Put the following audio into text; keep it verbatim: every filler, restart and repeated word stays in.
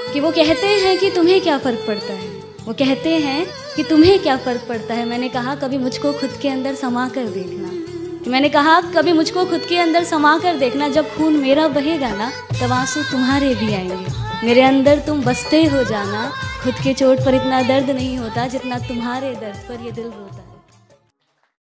कि वो कहते हैं कि तुम्हें क्या फ़र्क पड़ता है, वो कहते हैं कि तुम्हें क्या फ़र्क पड़ता है। मैंने कहा कभी मुझको खुद के अंदर समा कर देखना, कि मैंने कहा कभी मुझको खुद के अंदर समा कर देखना, जब खून मेरा बहेगा ना तब आंसू तुम्हारे भी आएंगे। मेरे अंदर तुम बसते हो जाना, खुद के चोट पर इतना दर्द नहीं होता जितना तुम्हारे दर्द पर ये दिल रोता है।